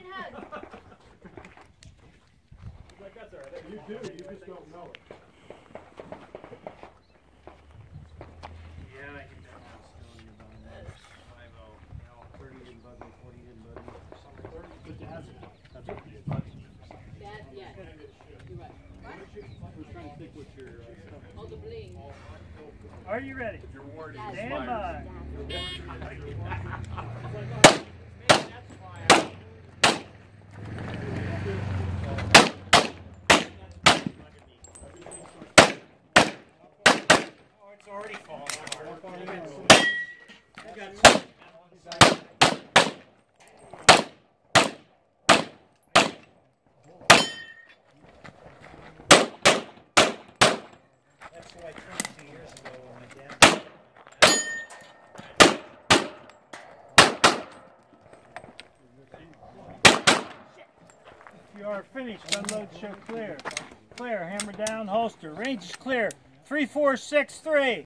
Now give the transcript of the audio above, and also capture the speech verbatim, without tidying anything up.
and hug. You do, you just don't know it. Yeah, I think that one's still in your button. five oh. You know, thirty didn't bug me, forty didn't bug me. But it hasn't. That's what it is. That, yeah. You're right. What? I was trying to think what your uh, stuff. Oh, the bling. Are you ready? Your ward That's Stand by. It's already falling apart. I got two. That's what I turned two years ago when my dad. You are finished. Unload show clear. Clear. Hammer down. Holster. Range is clear. Three, four, six, three.